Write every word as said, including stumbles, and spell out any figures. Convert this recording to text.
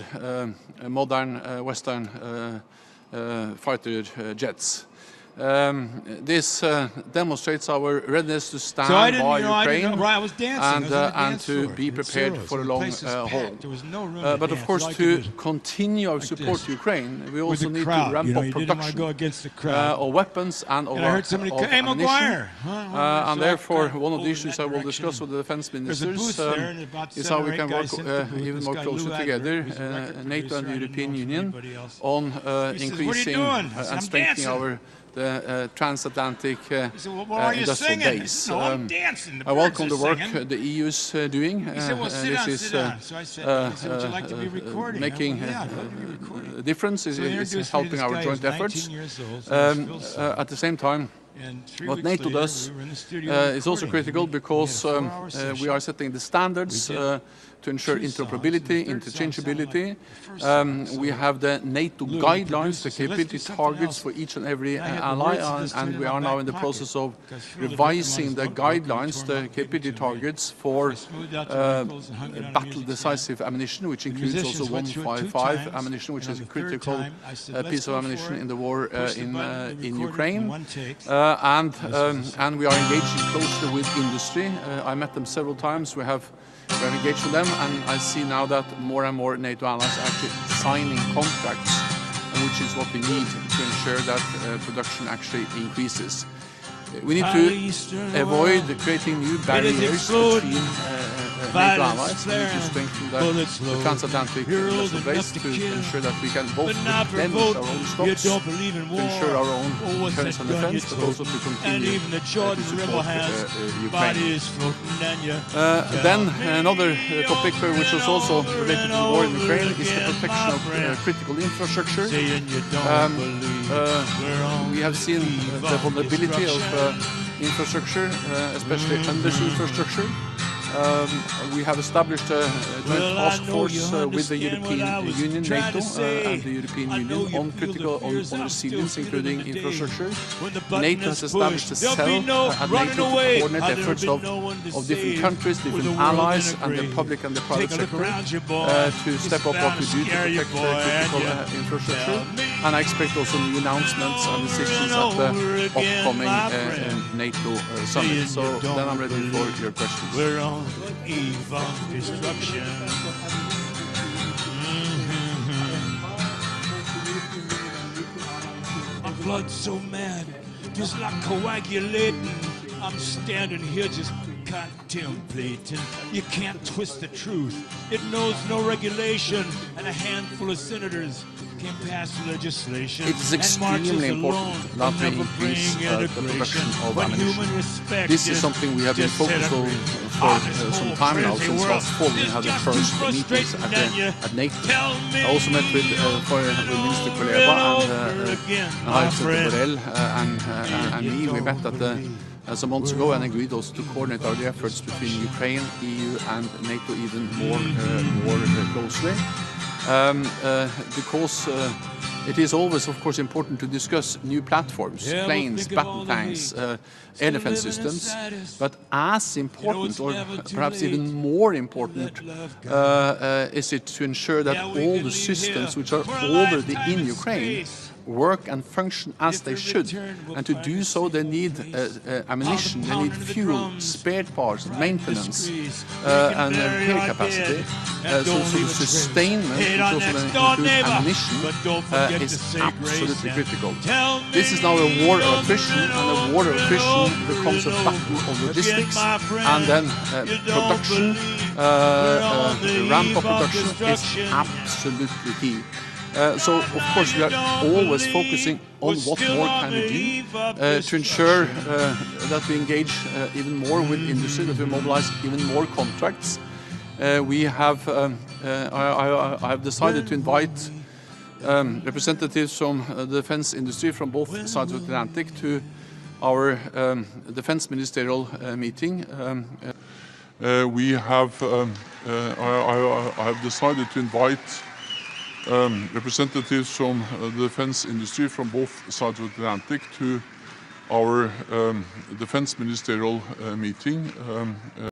um, modern uh, Western uh, uh, fighter uh, jets. Um, this uh, demonstrates our readiness to stand so I didn't, by you know, Ukraine I didn't know, I was dancing. and, I was uh, and dance to floor be prepared Zeros, for a long uh, haul. There was no room uh, to but dance. of course, All I to could do continue our like support this. to Ukraine, we With also the need crowd, to ramp you know, up you didn't want to production go against the crowd. uh, of weapons and of, And I heard somebody of call, hey, ammunition. McGuire. Huh? Uh, and So therefore, kind of one of the moved in issues that I will direction. discuss with the defense There's a ministers booth um, there, and about is seven how we or can eight work guys in uh, the booth. even This more guy, closely Lou together, Adler, who's a uh, record NATO and producer. the I didn't European know him from Union, anybody else. on uh, He says, what are you increasing doing? I uh, said, and I'm strengthening dancing. our the uh, transatlantic uh, He said, well, why uh, are you industrial singing? I base. said, no, I'm Um, dancing. The I welcome the birds are work singing. uh, the E U is uh, doing. He said, well, Uh, sit this down, is sit uh, down. So I said, uh, he said, would you like to be uh, recording? making I went, yeah, uh, I'd like to be recording. a difference, is, So he is introduced me to helping this our guy joint who's efforts. nineteen years old. His name's Um, Phil uh, Sutton. at the same time, And three what weeks NATO later, does we were in the studio uh, is also recording. critical We- because we had a um, four-hour uh, session. we are setting the standards We did uh, to ensure two songs, interoperability, and the third song sounded like interchangeability. the first song. Um, So we have the NATO Lou, the guidelines, the producer, said, "Let's do capability something targets else." for each and every And I uh, had the ally, words of and, this and tune we in my are now back in the pocket, process of because Phil had written revising them the on his notebook, and he guidelines, tore the them out, gave them capability to me. targets for I smoothed out the uh, wrinkles and hung it on a battle music decisive ammunition, which The includes also musicians one went through it two fifty-five times, ammunition, which and is on a the third critical time, I said, uh, "Let's piece of go for ammunition it." in the war uh, Pushed the in, button, uh, we in recorded Ukraine. in one take. Uh, and This was um, the second. and we are engaging closely with industry. Uh, I met them several times. We have we have engaged with them, and I see now that more and more NATO allies are actually signing contracts, uh, which is what we need to ensure that uh, production actually increases. We need to avoid creating new barriers between uh, uh, NATO allies. We need to strengthen the, the transatlantic industrial base to ensure that we can both replenish our own stocks, to ensure our own deterrence and defense, but also to continue uh, to support uh, uh, Ukraine. Uh, then another uh, topic uh, which was also related to the war in Ukraine is the protection of uh, critical infrastructure. Um, uh, we have seen uh, the vulnerability of uh, infrastructure, uh, especially undersea infrastructure. Um, we have established a, a joint Well, task I know force you uh, with the understand what I European was Union, trying NATO, to say. uh, and the European I know Union you on feel critical the on, fears on I'm resilience, still including feeling today. infrastructure. When the button NATO is has established a pushed, there'll cell be no uh, at running NATO to away. coordinate There'll be efforts no of, one to of different save countries, with different the world allies, in a and the grave. public and the private Take a look sector around you, boy. uh, to It's step up what bound we to do to scare you, protect boy, uh, critical and uh, you infrastructure. tell me And I expect also new announcements and decisions at the upcoming uh, uh, NATO uh, summit. So then I'm ready for your questions. We're on the eve of destruction. Mm-hmm. My blood's so mad, just like coagulating. I'm standing here just contemplating. You can't twist the truth. It knows no regulation, and a handful of senators can pass legislation. It is and marches extremely alone important that will we never increase bring uh, the integration. production of When human ammunition. respect This is something we have been focused on for uh, some time now, since last fall we had the first meetings at, the, at NATO. I also met with, uh, for, with Minister Kuleba and, uh, and High Representative Borrell uh, and, uh, and me. We met at the Uh, some months ago and agreed also to coordinate our efforts between Ukraine, E U and NATO even more, uh, more uh, closely. Um, uh, because uh, it is always, of course, important to discuss new platforms, yeah, planes, we'll battle tanks, uh, air defense systems, but as important, or perhaps even more important, uh, uh, is it to ensure that yeah, all the systems which are already in Ukraine work and function as they should. And to do so, they need uh, uh, ammunition, they need fuel, spare parts, maintenance, uh, and uh, repair capacity. Uh, so, so the sustainment, which also then includes ammunition, uh, is absolutely critical. This is now a war of attrition, and a war of attrition becomes a battle of logistics, and then uh, production, uh, uh, ramp-up production is absolutely key. Uh, so, of course, we are always focusing on what more can we do uh, to ensure uh, that we engage uh, even more with industry, that we mobilize even more contracts. Uh, we have, um, uh, I, I, I have decided to invite um, representatives from uh, the defense industry from both sides of the Atlantic to our um, defense ministerial uh, meeting. Um, uh, we have, um, uh, I, I, I have decided to invite Um, representatives from uh, the defense industry from both sides of the Atlantic to our um, defense ministerial uh, meeting. Um, uh